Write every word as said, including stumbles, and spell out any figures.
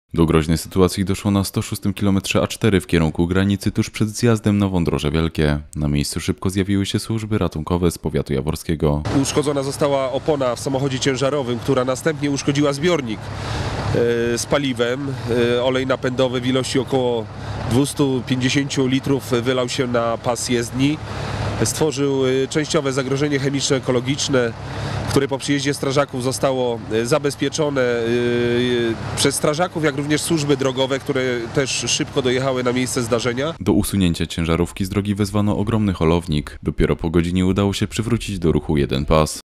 Do groźnej sytuacji doszło na sto szóstym kilometrze A cztery w kierunku granicy tuż przed zjazdem na Wądroże Wielkie. Na miejscu szybko zjawiły się służby ratunkowe z powiatu jaworskiego. Uszkodzona została opona w samochodzie ciężarowym, która następnie uszkodziła zbiornik z paliwem. Olej napędowy w ilości około dwieście pięćdziesiąt litrów wylał się na pas jezdni. Stworzył częściowe zagrożenie chemiczno-ekologiczne, które po przyjeździe strażaków zostało zabezpieczone przez strażaków, jak również służby drogowe, które też szybko dojechały na miejsce zdarzenia. Do usunięcia ciężarówki z drogi wezwano ogromny holownik. Dopiero po godzinie udało się przywrócić do ruchu jeden pas.